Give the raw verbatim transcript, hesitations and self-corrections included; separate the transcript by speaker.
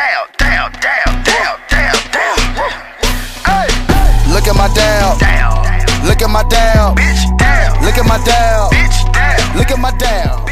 Speaker 1: down, down, down, down, down, down. Hey,
Speaker 2: Look at my down.
Speaker 1: down,
Speaker 2: Look at my down.
Speaker 1: bitch, down,
Speaker 2: Look at my down.
Speaker 1: bitch, down.
Speaker 2: Look at my down.